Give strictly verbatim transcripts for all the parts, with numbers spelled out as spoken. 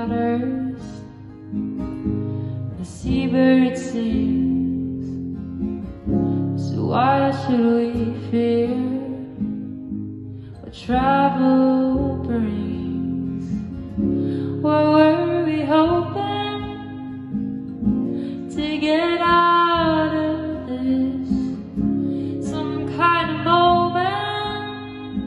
waters, the seabird sings. So why should we fear what travel brings? What were we hoping to get out of this? Some kind of moment,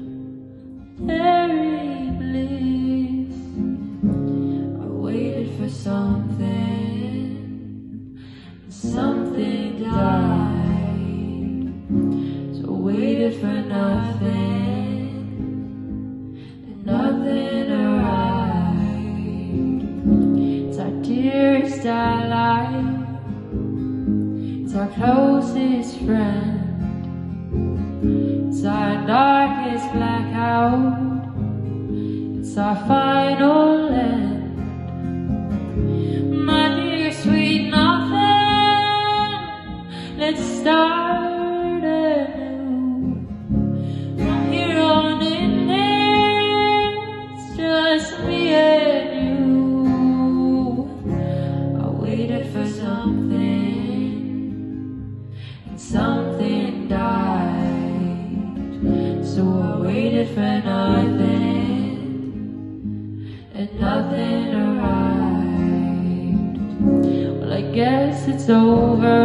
fairy bliss. I waited for something, and something died. So I waited for nothing, and nothing arrived. It's our dearest ally, it's our closest friend, it's our darkest blackout, it's our final end. My dear sweet nothing, let's start anew. From here on in, it's just me and you. I waited for something, and something died. So I waited for nothing, and nothing arrived. Well, I guess it's over,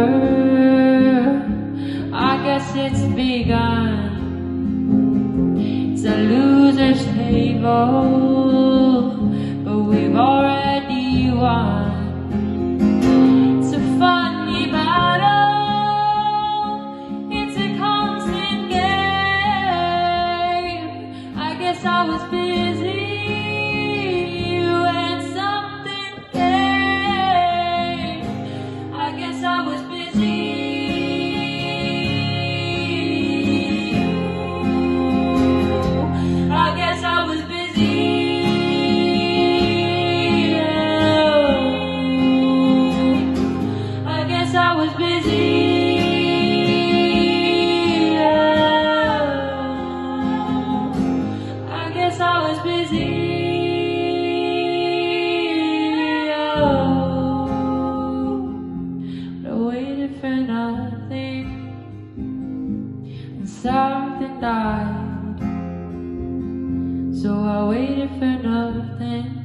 I guess it's begun. It's a loser's table, but we've already won. It's a funny battle, it's a constant game. I guess I was busy when something came. I guess I was busy. I guess I was busy. I guess I was busy. I guess I was busy. But I waited for nothing, and something died. So I waited for nothing,